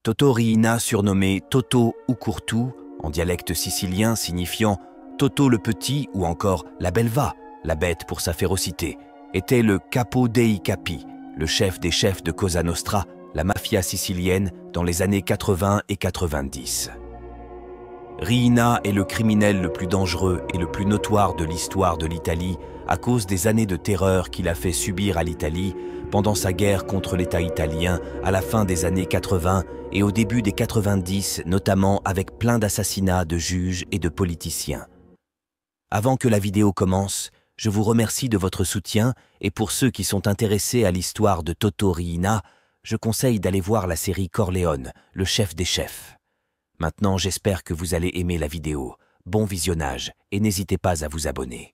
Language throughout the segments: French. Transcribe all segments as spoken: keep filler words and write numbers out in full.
Toto Riina, surnommé Toto ou Curtu, en dialecte sicilien signifiant Toto le Petit ou encore la Belva, la bête pour sa férocité, était le capo dei capi, le chef des chefs de Cosa Nostra, la mafia sicilienne dans les années quatre-vingts et quatre-vingt-dix. Riina est le criminel le plus dangereux et le plus notoire de l'histoire de l'Italie à cause des années de terreur qu'il a fait subir à l'Italie pendant sa guerre contre l'État italien à la fin des années quatre-vingts et au début des quatre-vingt-dix, notamment avec plein d'assassinats de juges et de politiciens. Avant que la vidéo commence, je vous remercie de votre soutien et pour ceux qui sont intéressés à l'histoire de Toto Riina, je conseille d'aller voir la série Corleone, le chef des chefs. Maintenant, j'espère que vous allez aimer la vidéo. Bon visionnage et n'hésitez pas à vous abonner.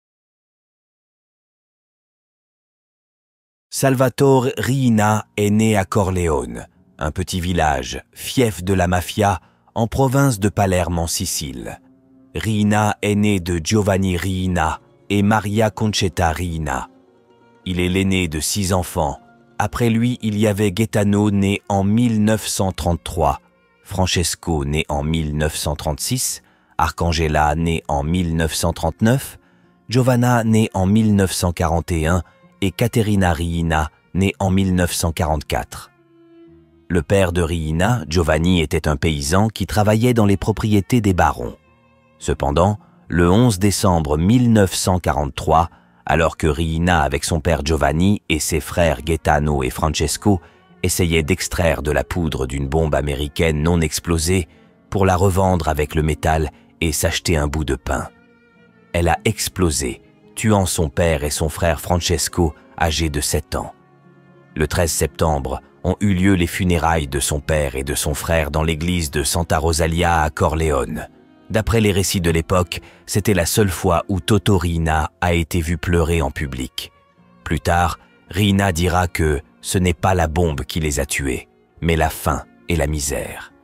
Salvatore Riina est né à Corleone, un petit village, fief de la mafia, en province de Palerme en Sicile. Riina est né de Giovanni Riina et Maria Concetta Riina. Il est l'aîné de six enfants. Après lui, il y avait Gaetano, né en mille neuf cent trente-trois, Francesco, né en mille neuf cent trente-six, Arcangela, né en mille neuf cent trente-neuf, Giovanna, née en mille neuf cent quarante et un, et Caterina Riina, née en mille neuf cent quarante-quatre. Le père de Riina, Giovanni, était un paysan qui travaillait dans les propriétés des barons. Cependant, le onze décembre mille neuf cent quarante-trois, alors que Riina, avec son père Giovanni et ses frères Gaetano et Francesco, essayait d'extraire de la poudre d'une bombe américaine non explosée pour la revendre avec le métal et s'acheter un bout de pain. Elle a explosé, tuant son père et son frère Francesco, âgés de sept ans. Le treize septembre, ont eu lieu les funérailles de son père et de son frère dans l'église de Santa Rosalia à Corleone. D'après les récits de l'époque, c'était la seule fois où Toto Riina a été vu pleurer en public. Plus tard, Riina dira que ce n'est pas la bombe qui les a tués, mais la faim et la misère.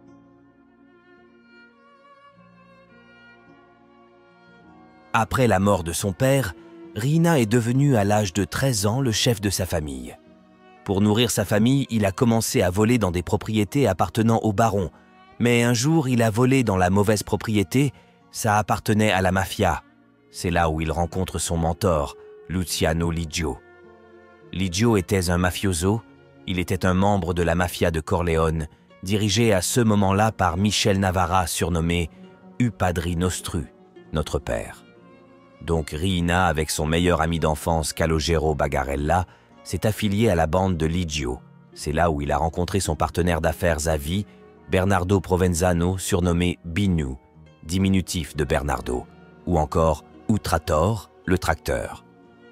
Après la mort de son père, Riina est devenu à l'âge de treize ans le chef de sa famille. Pour nourrir sa famille, il a commencé à voler dans des propriétés appartenant aux barons, mais un jour il a volé dans la mauvaise propriété, ça appartenait à la mafia. C'est là où il rencontre son mentor, Luciano Liggio. Liggio était un mafioso, il était un membre de la mafia de Corleone, dirigé à ce moment-là par Michel Navarra, surnommé U Padri Nostru, notre père. Donc Riina, avec son meilleur ami d'enfance Calogero Bagarella, s'est affilié à la bande de Liggio. C'est là où il a rencontré son partenaire d'affaires à vie, Bernardo Provenzano, surnommé Binu, diminutif de Bernardo, ou encore Utrator, le tracteur.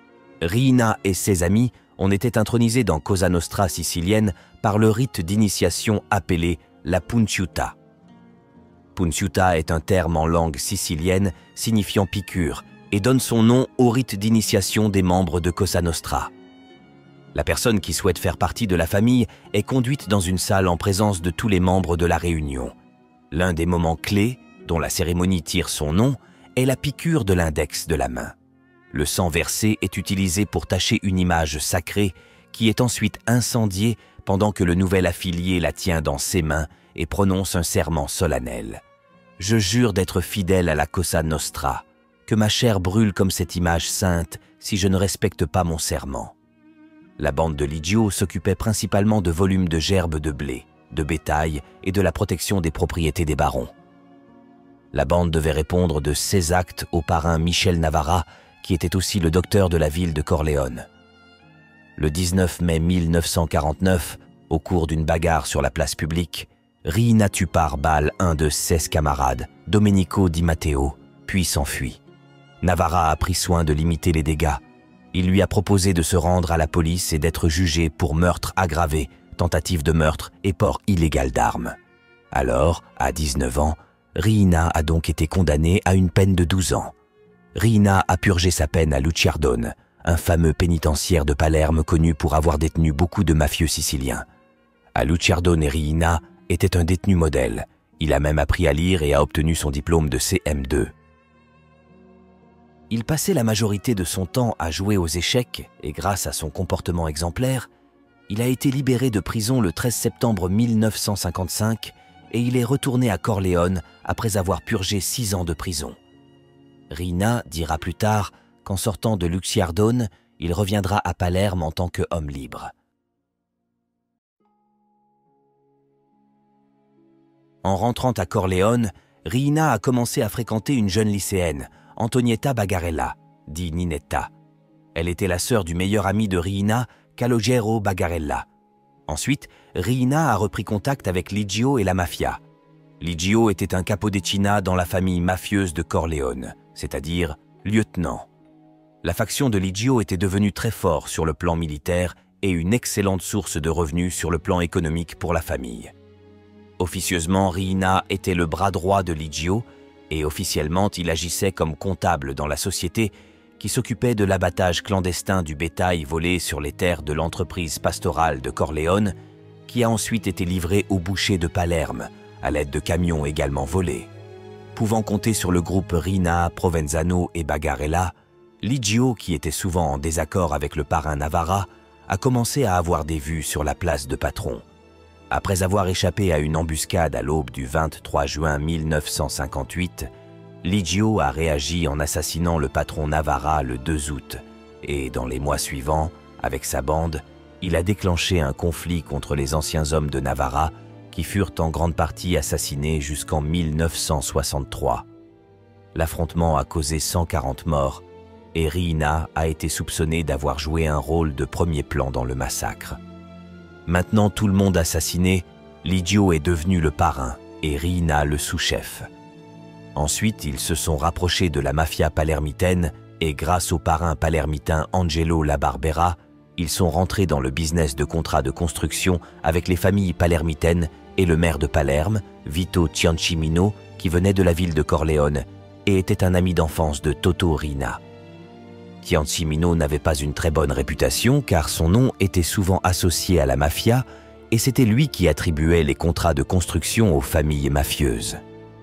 Riina et ses amis on était intronisés dans Cosa Nostra sicilienne par le rite d'initiation appelé la punciuta. Punciuta est un terme en langue sicilienne signifiant piqûre et donne son nom au rite d'initiation des membres de Cosa Nostra. La personne qui souhaite faire partie de la famille est conduite dans une salle en présence de tous les membres de la réunion. L'un des moments clés, dont la cérémonie tire son nom, est la piqûre de l'index de la main. Le sang versé est utilisé pour tacher une image sacrée qui est ensuite incendiée pendant que le nouvel affilié la tient dans ses mains et prononce un serment solennel. « Je jure d'être fidèle à la Cosa Nostra, que ma chair brûle comme cette image sainte si je ne respecte pas mon serment. » La bande de Liggio s'occupait principalement de volumes de gerbes de blé, de bétail et de la protection des propriétés des barons. La bande devait répondre de ses actes au parrain Michel Navarra, qui était aussi le docteur de la ville de Corleone. Le dix-neuf mai mille neuf cent quarante-neuf, au cours d'une bagarre sur la place publique, Riina tue par balle un de ses camarades, Domenico Di Matteo, puis s'enfuit. Navarra a pris soin de limiter les dégâts. Il lui a proposé de se rendre à la police et d'être jugé pour meurtre aggravé, tentative de meurtre et port illégal d'armes. Alors, à dix-neuf ans, Riina a donc été condamné à une peine de douze ans. Riina a purgé sa peine à Luciardone, un fameux pénitentiaire de Palerme connu pour avoir détenu beaucoup de mafieux siciliens. À Luciardone, Riina était un détenu modèle. Il a même appris à lire et a obtenu son diplôme de C M deux. Il passait la majorité de son temps à jouer aux échecs et grâce à son comportement exemplaire, Il a été libéré de prison le treize septembre mille neuf cent cinquante-cinq et il est retourné à Corleone après avoir purgé six ans de prison. Riina dira plus tard qu'en sortant de Luciardone, il reviendra à Palerme en tant qu'homme libre. En rentrant à Corleone, Riina a commencé à fréquenter une jeune lycéenne, Antonietta Bagarella, dit Ninetta. Elle était la sœur du meilleur ami de Riina, Calogero Bagarella. Ensuite, Riina a repris contact avec Liggio et la mafia. Liggio était un capodecina dans la famille mafieuse de Corleone, c'est-à-dire lieutenant. La faction de Liggio était devenue très forte sur le plan militaire et une excellente source de revenus sur le plan économique pour la famille. Officieusement, Riina était le bras droit de Liggio et officiellement, il agissait comme comptable dans la société qui s'occupait de l'abattage clandestin du bétail volé sur les terres de l'entreprise pastorale de Corleone, qui a ensuite été livré au boucher de Palerme, à l'aide de camions également volés. Pouvant compter sur le groupe Riina, Provenzano et Bagarella, Liggio, qui était souvent en désaccord avec le parrain Navarra, a commencé à avoir des vues sur la place de patron. Après avoir échappé à une embuscade à l'aube du vingt-trois juin mille neuf cent cinquante-huit, Liggio a réagi en assassinant le patron Navarra le deux août et, dans les mois suivants, avec sa bande, il a déclenché un conflit contre les anciens hommes de Navarra qui furent en grande partie assassinés jusqu'en mille neuf cent soixante-trois. L'affrontement a causé cent quarante morts et Riina a été soupçonné d'avoir joué un rôle de premier plan dans le massacre. Maintenant tout le monde assassiné, Liggio est devenu le parrain et Riina le sous-chef. Ensuite, ils se sont rapprochés de la mafia palermitaine et grâce au parrain palermitain Angelo La Barbera, ils sont rentrés dans le business de contrats de construction avec les familles palermitaines et le maire de Palerme, Vito Ciancimino, qui venait de la ville de Corleone et était un ami d'enfance de Toto Riina. Ciancimino n'avait pas une très bonne réputation car son nom était souvent associé à la mafia et c'était lui qui attribuait les contrats de construction aux familles mafieuses.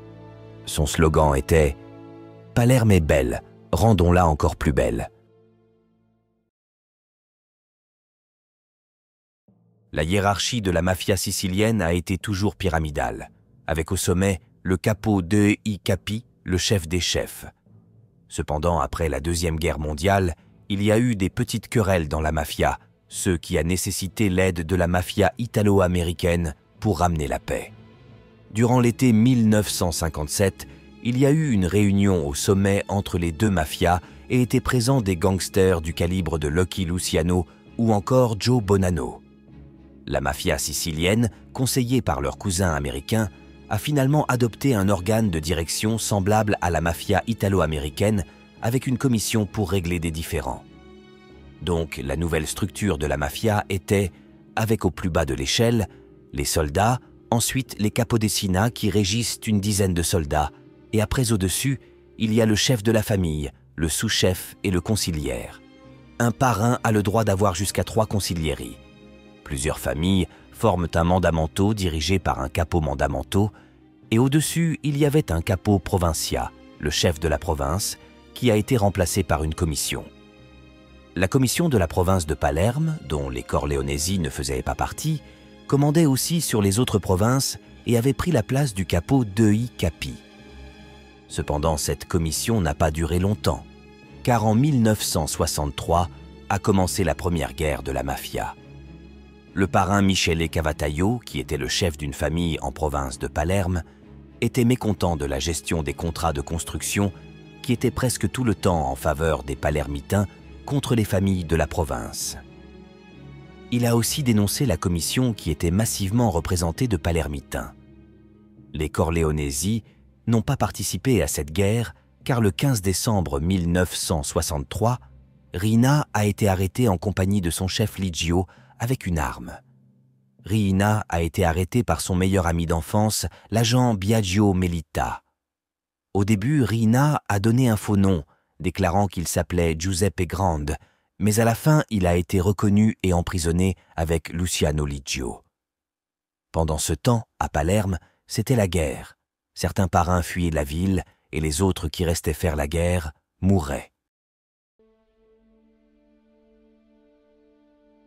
Son slogan était « Palerme est belle, rendons-la encore plus belle ». La hiérarchie de la mafia sicilienne a été toujours pyramidale, avec au sommet le capo dei capi, le chef des chefs. Cependant, après la Deuxième Guerre mondiale, il y a eu des petites querelles dans la mafia, ce qui a nécessité l'aide de la mafia italo-américaine pour ramener la paix. Durant l'été mille neuf cent cinquante-sept, il y a eu une réunion au sommet entre les deux mafias et étaient présents des gangsters du calibre de Lucky Luciano ou encore Joe Bonanno. La mafia sicilienne, conseillée par leurs cousins américains, a finalement adopté un organe de direction semblable à la mafia italo-américaine avec une commission pour régler des différends. Donc la nouvelle structure de la mafia était, avec au plus bas de l'échelle, les soldats, ensuite les capodecina qui régissent une dizaine de soldats, et après au-dessus, il y a le chef de la famille, le sous-chef et le conciliaire. Un parrain a le droit d'avoir jusqu'à trois conciliéries. Plusieurs familles forment un mandamento dirigé par un capo mandamento, et au-dessus, il y avait un capo provincia, le chef de la province, qui a été remplacé par une commission. La commission de la province de Palerme, dont les Corleonesi ne faisaient pas partie, commandait aussi sur les autres provinces et avait pris la place du capo dei capi. Cependant, cette commission n'a pas duré longtemps, car en mille neuf cent soixante-trois a commencé la première guerre de la mafia. Le parrain Michele Cavataio, qui était le chef d'une famille en province de Palerme, était mécontent de la gestion des contrats de construction qui étaient presque tout le temps en faveur des Palermitains contre les familles de la province. Il a aussi dénoncé la commission qui était massivement représentée de Palermitains. Les Corleonesi n'ont pas participé à cette guerre car le quinze décembre mille neuf cent soixante-trois, Riina a été arrêté en compagnie de son chef Liggio avec une arme. Riina a été arrêté par son meilleur ami d'enfance, l'agent Biagio Melita. Au début, Riina a donné un faux nom, déclarant qu'il s'appelait Giuseppe Grande, mais à la fin, il a été reconnu et emprisonné avec Luciano Liggio. Pendant ce temps, à Palerme, c'était la guerre. Certains parrains fuyaient la ville et les autres qui restaient faire la guerre mouraient.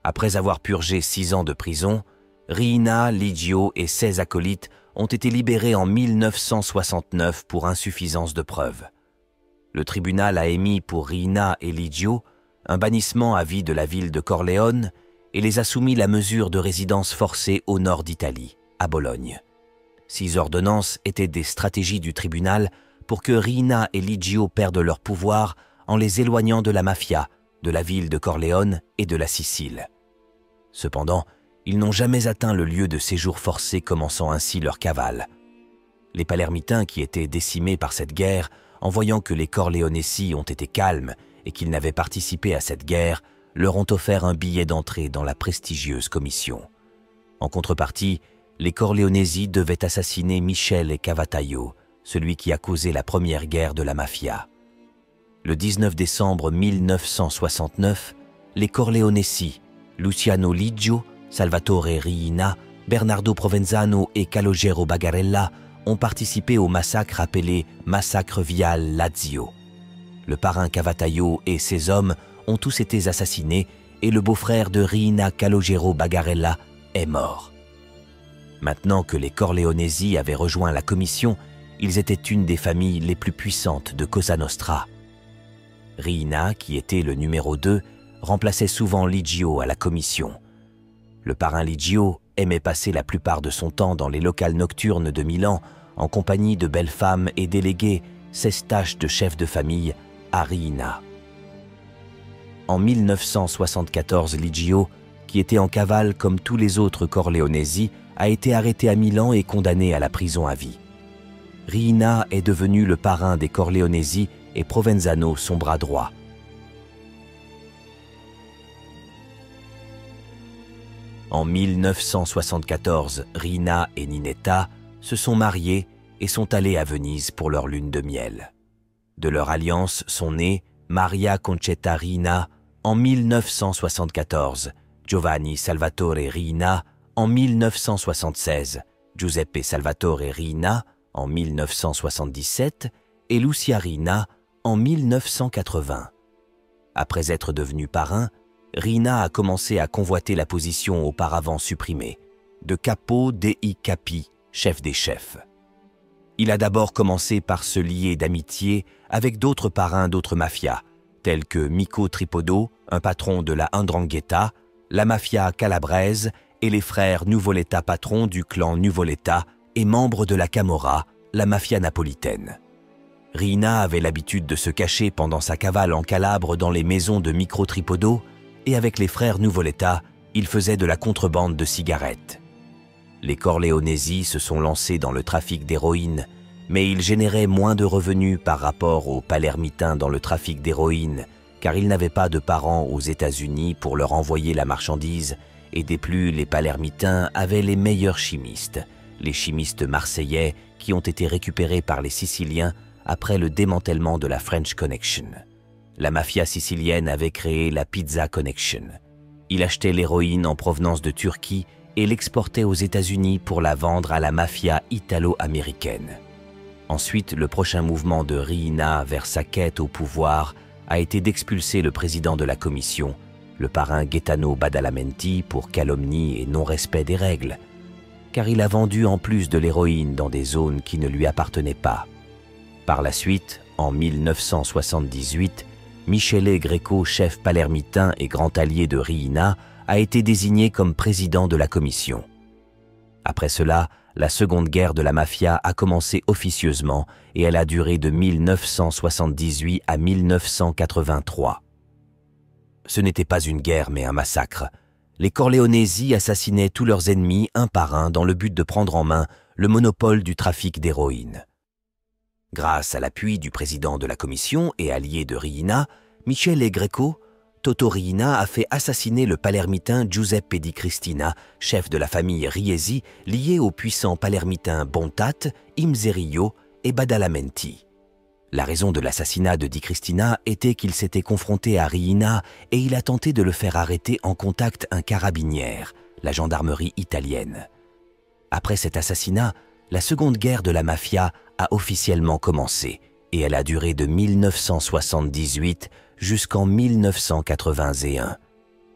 Après avoir purgé six ans de prison, Riina, Liggio et seize acolytes ont été libérés en mille neuf cent soixante-neuf pour insuffisance de preuves. Le tribunal a émis pour Riina et Liggio un bannissement à vie de la ville de Corleone et les a soumis la mesure de résidence forcée au nord d'Italie, à Bologne. Six ordonnances étaient des stratégies du tribunal pour que Riina et Liggio perdent leur pouvoir en les éloignant de la mafia, de la ville de Corleone et de la Sicile. Cependant, ils n'ont jamais atteint le lieu de séjour forcé, commençant ainsi leur cavale. Les Palermitains, qui étaient décimés par cette guerre, en voyant que les Corleonesi ont été calmes et qu'ils n'avaient participé à cette guerre, leur ont offert un billet d'entrée dans la prestigieuse commission. En contrepartie, les Corleonesi devaient assassiner Michele Cavataio, celui qui a causé la première guerre de la mafia. Le dix-neuf décembre mille neuf cent soixante-neuf, les Corleonesi, Luciano Liggio, Salvatore Riina, Bernardo Provenzano et Calogero Bagarella ont participé au massacre appelé Massacre Viale Lazio. Le parrain Cavataio et ses hommes ont tous été assassinés et le beau-frère de Riina, Calogero Bagarella, est mort. Maintenant que les Corleonesi avaient rejoint la commission, ils étaient une des familles les plus puissantes de Cosa Nostra. Riina, qui était le numéro deux, remplaçait souvent Liggio à la commission. Le parrain Liggio aimait passer la plupart de son temps dans les locales nocturnes de Milan en compagnie de belles femmes et déléguer ses tâches de chef de famille à Riina. En mille neuf cent soixante-quatorze, Liggio, qui était en cavale comme tous les autres Corleonesi, a été arrêté à Milan et condamné à la prison à vie. Riina est devenu le parrain des Corleonesi et Provenzano son bras droit. En mille neuf cent soixante-quatorze, Riina et Ninetta se sont mariés et sont allés à Venise pour leur lune de miel. De leur alliance sont nés Maria Concetta Riina en mille neuf cent soixante-quatorze, Giovanni Salvatore Riina en mille neuf cent soixante-seize, Giuseppe Salvatore Riina en mille neuf cent soixante-dix-sept et Lucia Riina en mille neuf cent quatre-vingts. Après être devenu parrain, Riina a commencé à convoiter la position auparavant supprimée, de capo dei capi, chef des chefs. Il a d'abord commencé par se lier d'amitié avec d'autres parrains d'autres mafias, tels que Mico Tripodo, un patron de la Ndrangheta, la mafia calabraise et les frères Nuvoletta, patrons du clan Nuvoletta et membres de la Camorra, la mafia napolitaine. Riina avait l'habitude de se cacher pendant sa cavale en Calabre dans les maisons de Micro Tripodo et avec les frères Nuvoletta, il faisait de la contrebande de cigarettes. Les Corleonesi se sont lancés dans le trafic d'héroïne, mais ils généraient moins de revenus par rapport aux Palermitains dans le trafic d'héroïne, car ils n'avaient pas de parents aux États-Unis pour leur envoyer la marchandise, et des plus, les Palermitains avaient les meilleurs chimistes, les chimistes marseillais qui ont été récupérés par les Siciliens après le démantèlement de la French Connection. La mafia sicilienne avait créé la Pizza Connection. Il achetait l'héroïne en provenance de Turquie et l'exportait aux États-Unis pour la vendre à la mafia italo-américaine. Ensuite, le prochain mouvement de Riina vers sa quête au pouvoir a été d'expulser le président de la commission, le parrain Gaetano Badalamenti, pour calomnie et non-respect des règles, car il a vendu en plus de l'héroïne dans des zones qui ne lui appartenaient pas. Par la suite, en mille neuf cent soixante-dix-huit, Michele Greco, chef palermitain et grand allié de Riina, a été désigné comme président de la commission. Après cela, la seconde guerre de la mafia a commencé officieusement et elle a duré de mille neuf cent soixante-dix-huit à mille neuf cent quatre-vingt-trois. Ce n'était pas une guerre mais un massacre. Les Corleonesi assassinaient tous leurs ennemis un par un dans le but de prendre en main le monopole du trafic d'héroïne. Grâce à l'appui du président de la commission et allié de Riina, Michele Greco, Toto Riina a fait assassiner le palermitain Giuseppe Di Cristina, chef de la famille Riesi, lié aux puissants palermitains Bontat, Imzerillo et Badalamenti. La raison de l'assassinat de Di Cristina était qu'il s'était confronté à Riina et il a tenté de le faire arrêter en contact un carabinière, la gendarmerie italienne. Après cet assassinat, la seconde guerre de la mafia a officiellement commencé et elle a duré de mille neuf cent soixante-dix-huit jusqu'en mille neuf cent quatre-vingt-un.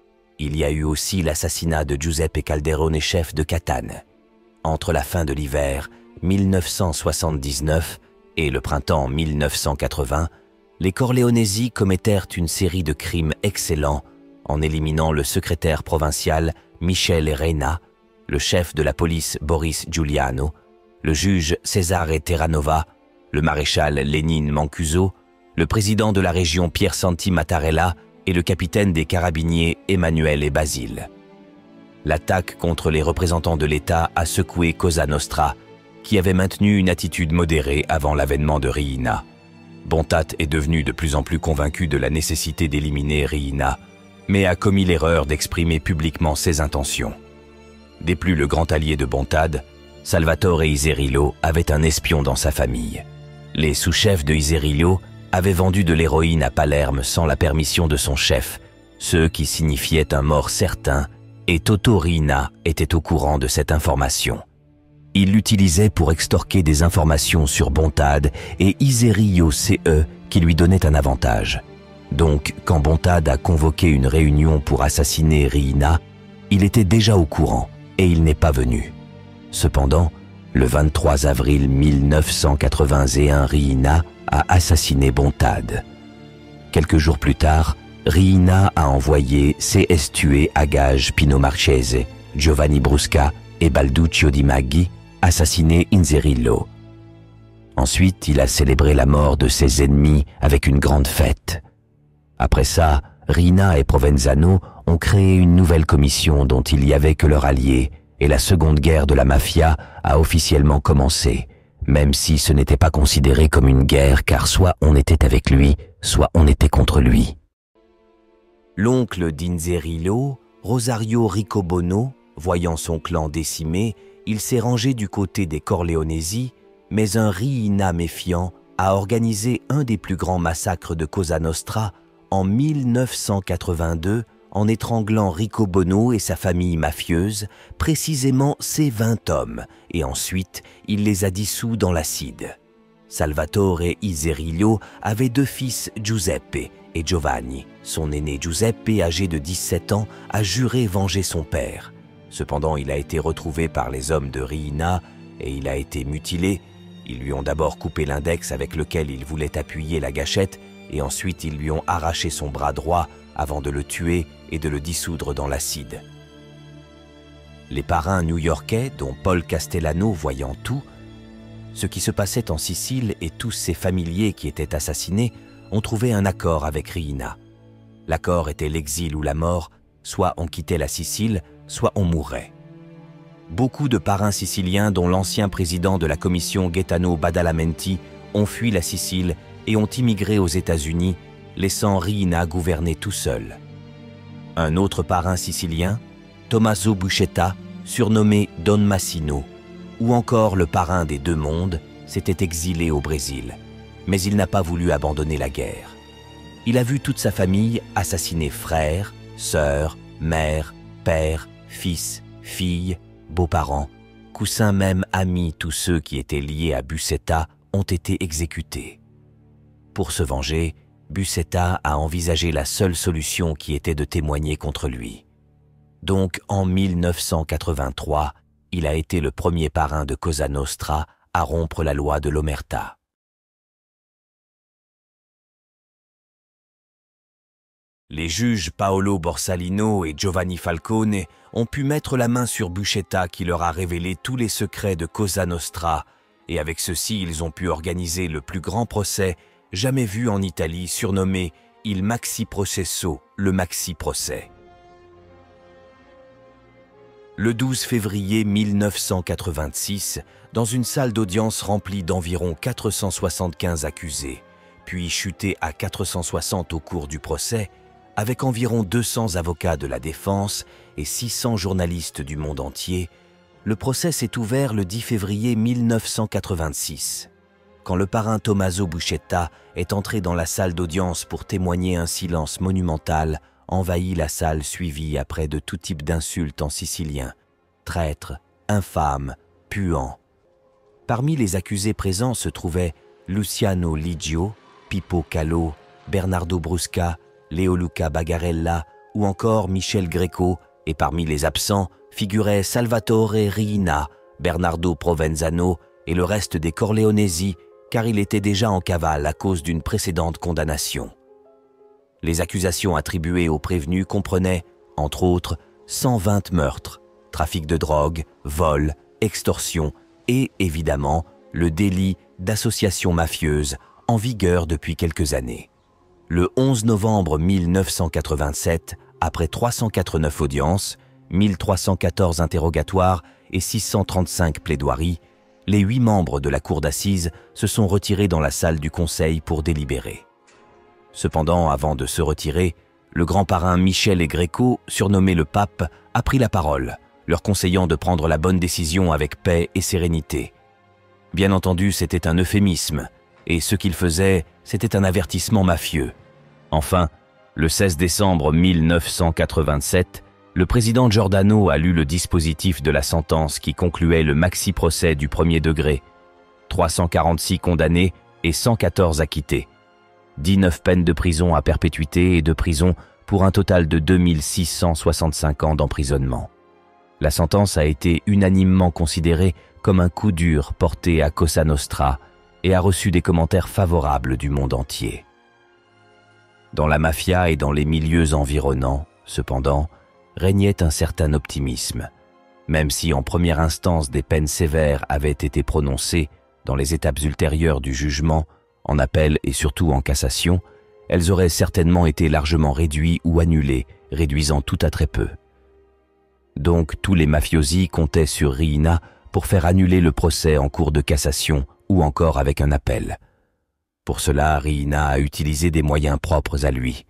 Il y a eu aussi l'assassinat de Giuseppe Calderone, chef de Catane. Entre la fin de l'hiver mille neuf cent soixante-dix-neuf et le printemps mille neuf cent quatre-vingts, les Corleonesi commettèrent une série de crimes excellents en éliminant le secrétaire provincial Michele Reina, le chef de la police Boris Giuliano, le juge Cesare Terranova, le maréchal Lénine Mancuso, le président de la région Pier Santi Mattarella et le capitaine des carabiniers Emanuele Basile. L'attaque contre les représentants de l'État a secoué Cosa Nostra, qui avait maintenu une attitude modérée avant l'avènement de Riina. Bontat est devenu de plus en plus convaincu de la nécessité d'éliminer Riina, mais a commis l'erreur d'exprimer publiquement ses intentions. Dès plus le grand allié de Bontad, Salvatore Iserillo avait un espion dans sa famille. Les sous-chefs de Iserillo avaient vendu de l'héroïne à Palerme sans la permission de son chef, ce qui signifiait un mort certain, et Toto Riina était au courant de cette information. Il l'utilisait pour extorquer des informations sur Bontad et Iserillo C E qui lui donnait un avantage. Donc, quand Bontad a convoqué une réunion pour assassiner Riina, il était déjà au courant et il n'est pas venu. Cependant, le vingt-trois avril mille neuf cent quatre-vingt-un, Riina a assassiné Bontad. Quelques jours plus tard, Riina a envoyé C S tuer à Gage Pino Marchese, Giovanni Brusca et Balduccio Di Maggi assassiner Inzerillo. Ensuite, il a célébré la mort de ses ennemis avec une grande fête. Après ça, Riina et Provenzano ont créé une nouvelle commission dont il n'y avait que leur allié, et la seconde guerre de la mafia a officiellement commencé, même si ce n'était pas considéré comme une guerre car soit on était avec lui, soit on était contre lui. L'oncle d'Inzerillo, Rosario Riccobono, voyant son clan décimé, il s'est rangé du côté des Corleonesi, mais un Riina méfiant a organisé un des plus grands massacres de Cosa Nostra en mille neuf cent quatre-vingt-deux en étranglant Riccobono et sa famille mafieuse, précisément ces vingt hommes, et ensuite il les a dissous dans l'acide. Salvatore Iserillo avait deux fils, Giuseppe et Giovanni. Son aîné Giuseppe, âgé de dix-sept ans, a juré venger son père. Cependant, il a été retrouvé par les hommes de Riina et il a été mutilé. Ils lui ont d'abord coupé l'index avec lequel il voulait appuyer la gâchette et ensuite ils lui ont arraché son bras droit avant de le tuer et de le dissoudre dans l'acide. Les parrains new-yorkais, dont Paul Castellano, voyant tout, ce qui se passait en Sicile et tous ses familiers qui étaient assassinés, ont trouvé un accord avec Riina. L'accord était l'exil ou la mort, soit on quittait la Sicile, soit on mourait. Beaucoup de parrains siciliens, dont l'ancien président de la commission Gaetano Badalamenti, ont fui la Sicile et ont immigré aux États-Unis, laissant Riina gouverner tout seul. Un autre parrain sicilien, Tommaso Buscetta, surnommé Don Massino, ou encore le parrain des deux mondes, s'était exilé au Brésil, mais il n'a pas voulu abandonner la guerre. Il a vu toute sa famille assassiner frères, sœurs, mères, pères, fils, filles, beaux-parents, cousins même, amis, tous ceux qui étaient liés à Buscetta ont été exécutés. Pour se venger, Buscetta a envisagé la seule solution qui était de témoigner contre lui. Donc, en mille neuf cent quatre-vingt-trois, il a été le premier parrain de Cosa Nostra à rompre la loi de l'Omerta. Les juges Paolo Borsalino et Giovanni Falcone ont pu mettre la main sur Buscetta qui leur a révélé tous les secrets de Cosa Nostra, et avec ceci ils ont pu organiser le plus grand procès jamais vu en Italie, surnommé Il Maxi Processo, le Maxi Procès. Le douze février mille neuf cent quatre-vingt-six, dans une salle d'audience remplie d'environ quatre cent soixante-quinze accusés, puis chutée à quatre cent soixante au cours du procès, avec environ deux cents avocats de la défense et six cents journalistes du monde entier, le procès s'est ouvert le dix février mille neuf cent quatre-vingt-six. Quand le parrain Tommaso Buscetta est entré dans la salle d'audience pour témoigner, un silence monumental envahit la salle, suivie après de tout type d'insultes en sicilien, traître, infâme, puant. Parmi les accusés présents se trouvaient Luciano Ligio, Pippo Calò, Bernardo Brusca, Leoluca Bagarella ou encore Michel Greco, et parmi les absents figuraient Salvatore Riina, Bernardo Provenzano et le reste des Corleonesi, car il était déjà en cavale à cause d'une précédente condamnation. Les accusations attribuées aux prévenus comprenaient, entre autres, cent vingt meurtres, trafic de drogue, vol, extorsion et, évidemment, le délit d'association mafieuse en vigueur depuis quelques années. Le onze novembre mille neuf cent quatre-vingt-sept, après trois cent quatre-neuf audiences, mille trois cent quatorze interrogatoires et six cent trente-cinq plaidoiries, les huit membres de la cour d'assises se sont retirés dans la salle du conseil pour délibérer. Cependant, avant de se retirer, le grand parrain Michel Greco, surnommé le pape, a pris la parole, leur conseillant de prendre la bonne décision avec paix et sérénité. Bien entendu, c'était un euphémisme, et ce qu'il faisait, c'était un avertissement mafieux. Enfin, le seize décembre mille neuf cent quatre-vingt-sept, le président Giordano a lu le dispositif de la sentence qui concluait le maxi-procès du premier degré. trois cent quarante-six condamnés et cent quatorze acquittés. dix-neuf peines de prison à perpétuité et de prison pour un total de deux mille six cent soixante-cinq ans d'emprisonnement. La sentence a été unanimement considérée comme un coup dur porté à Cosa Nostra et a reçu des commentaires favorables du monde entier. Dans la mafia et dans les milieux environnants, cependant, régnait un certain optimisme. Même si en première instance des peines sévères avaient été prononcées dans les étapes ultérieures du jugement, en appel et surtout en cassation, elles auraient certainement été largement réduites ou annulées, réduisant tout à très peu. Donc tous les mafiosi comptaient sur Riina pour faire annuler le procès en cour de cassation ou encore avec un appel. Pour cela, Riina a utilisé des moyens propres à lui.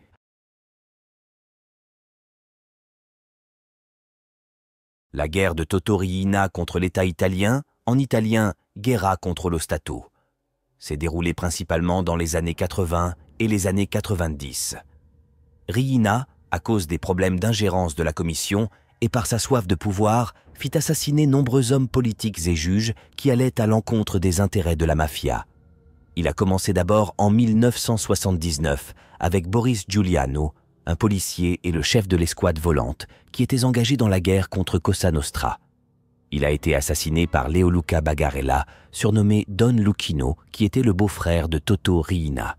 La guerre de Toto Riina contre l'État italien, en italien Guerra contro lo Stato, s'est déroulée principalement dans les années quatre-vingts et les années quatre-vingt-dix. Riina, à cause des problèmes d'ingérence de la commission et par sa soif de pouvoir, fit assassiner nombreux hommes politiques et juges qui allaient à l'encontre des intérêts de la mafia. Il a commencé d'abord en mille neuf cent soixante-dix-neuf avec Boris Giuliano, un policier et le chef de l'escouade volante, qui étaient engagés dans la guerre contre Cosa Nostra. Il a été assassiné par Leoluca Bagarella, surnommé Don Lucchino, qui était le beau-frère de Toto Riina.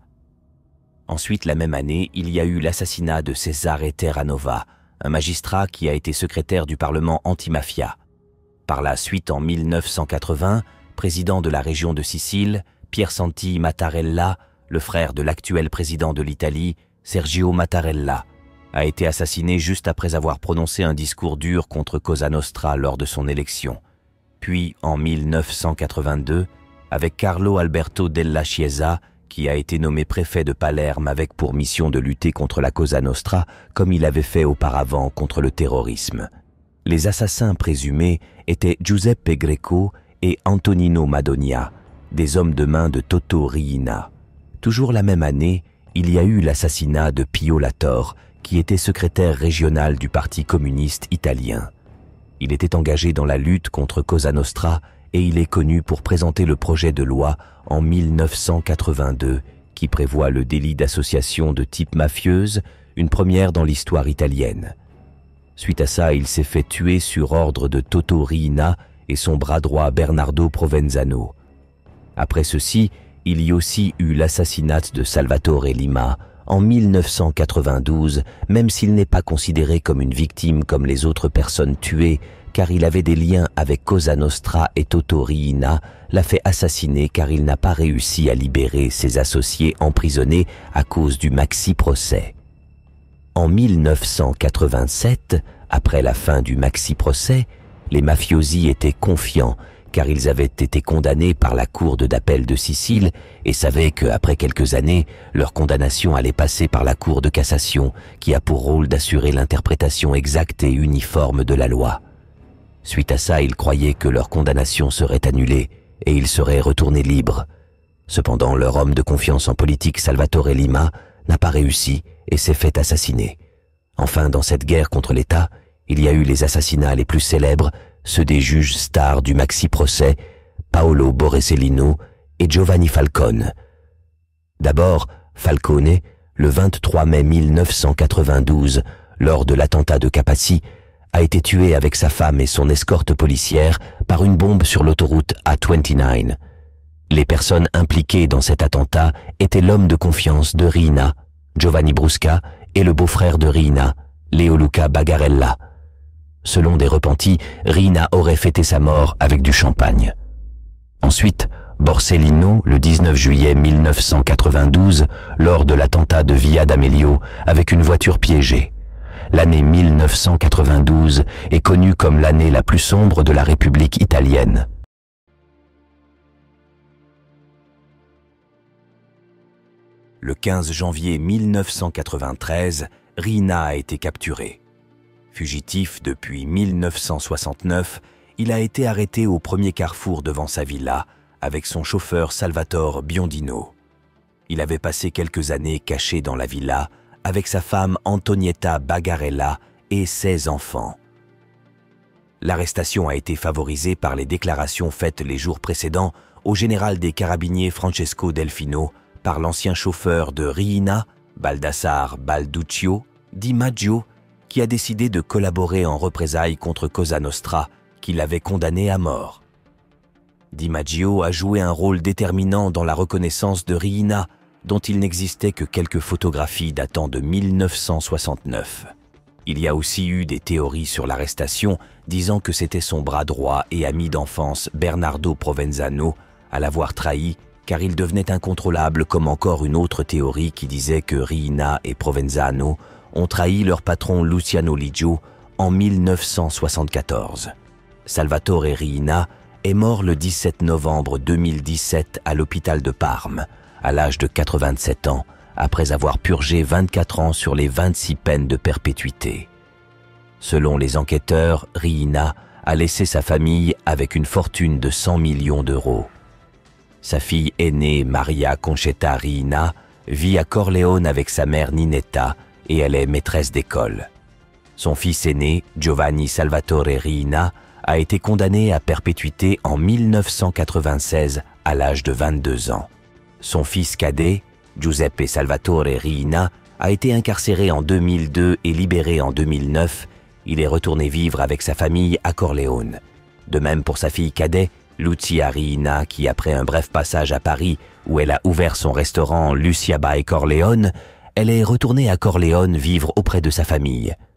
Ensuite, la même année, il y a eu l'assassinat de Cesare Terranova, un magistrat qui a été secrétaire du Parlement anti-mafia. Par la suite, en mille neuf cent quatre-vingts, président de la région de Sicile, Piersanti Mattarella, le frère de l'actuel président de l'Italie, Sergio Mattarella, a été assassiné juste après avoir prononcé un discours dur contre Cosa Nostra lors de son élection. Puis, en mille neuf cent quatre-vingt-deux, avec Carlo Alberto Della Chiesa, qui a été nommé préfet de Palerme avec pour mission de lutter contre la Cosa Nostra, comme il avait fait auparavant contre le terrorisme. Les assassins présumés étaient Giuseppe Greco et Antonino Madonia, des hommes de main de Toto Riina. Toujours la même année, il y a eu l'assassinat de Pio La Torre, qui était secrétaire régional du Parti communiste italien. Il était engagé dans la lutte contre Cosa Nostra et il est connu pour présenter le projet de loi en mille neuf cent quatre-vingt-deux qui prévoit le délit d'association de type mafieuse, une première dans l'histoire italienne. Suite à ça, il s'est fait tuer sur ordre de Toto Riina et son bras droit Bernardo Provenzano. Après ceci, il y a aussi eu l'assassinat de Salvatore Lima en mille neuf cent quatre-vingt-douze, même s'il n'est pas considéré comme une victime comme les autres personnes tuées, car il avait des liens avec Cosa Nostra et Toto Riina, l'a fait assassiner car il n'a pas réussi à libérer ses associés emprisonnés à cause du maxi-procès. En mille neuf cent quatre-vingt-sept, après la fin du maxi-procès, les mafiosi étaient confiants car ils avaient été condamnés par la Cour d'appel de Sicile et savaient qu'après quelques années, leur condamnation allait passer par la Cour de cassation, qui a pour rôle d'assurer l'interprétation exacte et uniforme de la loi. Suite à ça, ils croyaient que leur condamnation serait annulée et ils seraient retournés libres. Cependant, leur homme de confiance en politique, Salvatore Lima, n'a pas réussi et s'est fait assassiner. Enfin, dans cette guerre contre l'État, il y a eu les assassinats les plus célèbres, ceux des juges stars du maxi-procès, Paolo Borsellino et Giovanni Falcone. D'abord, Falcone, le vingt-trois mai mille neuf cent quatre-vingt-douze, lors de l'attentat de Capaci, a été tué avec sa femme et son escorte policière par une bombe sur l'autoroute A vingt-neuf. Les personnes impliquées dans cet attentat étaient l'homme de confiance de Riina, Giovanni Brusca, et le beau-frère de Riina, Leoluca Bagarella. Selon des repentis, Riina aurait fêté sa mort avec du champagne. Ensuite, Borsellino, le dix-neuf juillet mille neuf cent quatre-vingt-douze, lors de l'attentat de Via d'Amelio, avec une voiture piégée. L'année mille neuf cent quatre-vingt-douze est connue comme l'année la plus sombre de la République italienne. Le quinze janvier mille neuf cent quatre-vingt-treize, Riina a été capturé. Fugitif depuis mille neuf cent soixante-neuf, il a été arrêté au premier carrefour devant sa villa avec son chauffeur Salvatore Biondino. Il avait passé quelques années caché dans la villa avec sa femme Antonietta Bagarella et ses enfants. L'arrestation a été favorisée par les déclarations faites les jours précédents au général des carabiniers Francesco Delfino par l'ancien chauffeur de Riina, Baldassare Balduccio, Di Maggio, qui a décidé de collaborer en représailles contre Cosa Nostra, qui l'avait condamné à mort. Di Maggio a joué un rôle déterminant dans la reconnaissance de Riina, dont il n'existait que quelques photographies datant de mille neuf cent soixante-neuf. Il y a aussi eu des théories sur l'arrestation disant que c'était son bras droit et ami d'enfance Bernardo Provenzano à l'avoir trahi, car il devenait incontrôlable, comme encore une autre théorie qui disait que Riina et Provenzano ont trahi leur patron Luciano Ligio en mille neuf cent soixante-quatorze. Salvatore Riina est mort le dix-sept novembre deux mille dix-sept à l'hôpital de Parme, à l'âge de quatre-vingt-sept ans, après avoir purgé vingt-quatre ans sur les vingt-six peines de perpétuité. Selon les enquêteurs, Riina a laissé sa famille avec une fortune de cent millions d'euros. Sa fille aînée, Maria Concetta Riina, vit à Corleone avec sa mère Ninetta et elle est maîtresse d'école. Son fils aîné, Giovanni Salvatore Riina, a été condamné à perpétuité en mille neuf cent quatre-vingt-seize à l'âge de vingt-deux ans. Son fils cadet, Giuseppe Salvatore Riina, a été incarcéré en deux mille deux et libéré en deux mille neuf. Il est retourné vivre avec sa famille à Corleone. De même pour sa fille cadet, Lucia Riina, qui après un bref passage à Paris où elle a ouvert son restaurant Lucia by Corleone, elle est retournée à Corleone vivre auprès de sa famille.